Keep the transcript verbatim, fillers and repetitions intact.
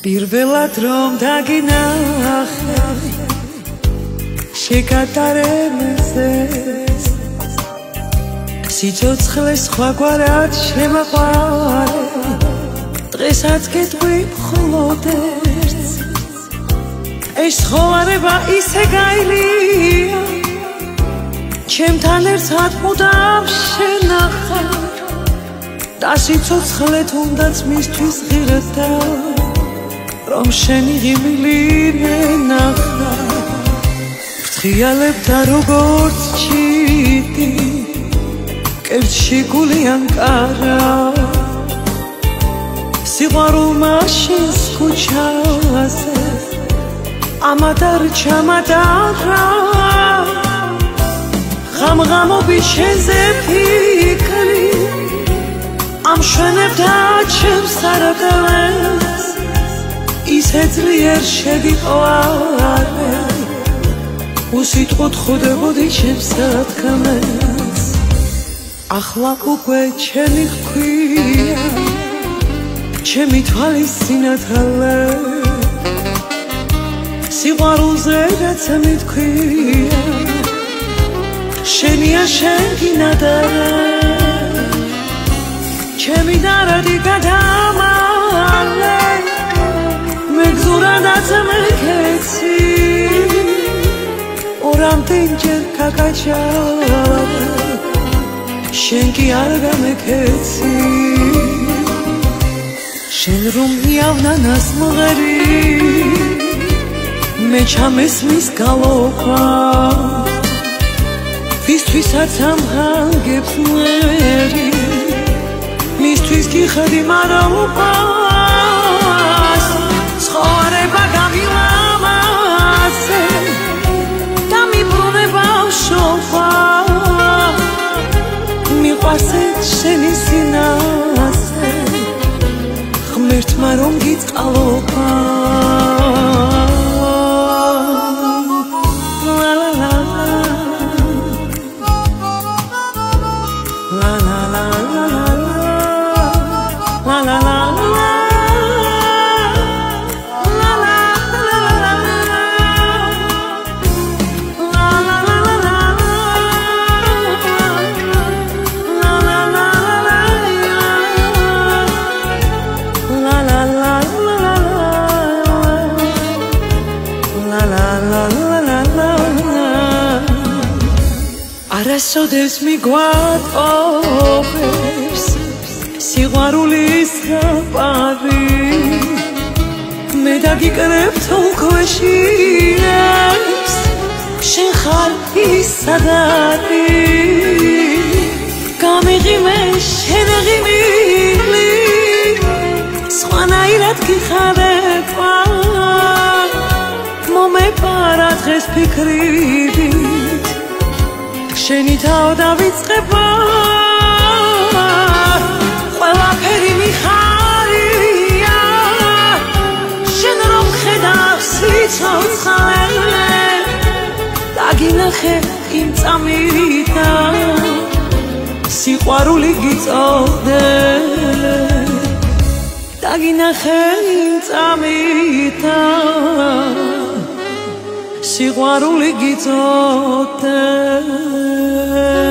პირველად რომ დაგინახე შეკატარებაზე სიცოცხლე სხვაგვარად შემაყვარე დღესაც გეტყვი მხოლოდ ერთს ეს ცხოვრება ისე გაილია ჩემთან ერთად მუდამ შენახარ და სიცოცხლე თუნდაც მისთვის ღირდა რომ შენი ღიმილი მენახა ფრთხიალებ და როგორც ჩიტი კერძში გულიანკარა სიყვარულ მაშინს ქუჩაზე ამადარ ჩამადარა ღამღამობით შენზე ფიქრი ამშვენებდა ჩემს არაკლებს ისე ძლიერ შეგიყვარე უსიტყვოდ ხვდებოდი ჩემს სათქმელს ახლა უკვე ჩემი ჰქვია ჩემი თვალის სინათალე სიყვარულზე რაც მითქვია შენია შენ გინადარა ჩემი დარადი გადამალე მეგზურადაც მეკეცი ორამდენჯერ გაგაჩაღე შენ კი არ გამეკეცი შენ რომ იავნანას მღერი მე ჩამესმის გალოხა ვისთვისაც ამღანგებს მერი მისთვის გიხდი მარაობას ცხოვრება გამილამაზე და მიბრუნება შოვა მიყვარს შენი სინაზე ღმერთმა რომ გიწყალობა არასოდეს მიგვატყობებს სიყვარულის ხაპარი მე დაგიკრებ თოლქვეშინებს შენ ხარ ის სადარი გამიღიმე შენ ღიმილი სხვანაირად გიხარება მომეპარა დღეს ფიქრით შენი თავ დავიწყება ყველაფერი მიხარია შენ რომ ხედავ სიცოცხლე დაგინახე იმ წამირითა სიყვარული გიწოდე დაგინახე იმ წამირითა სიყვარული გიწოდე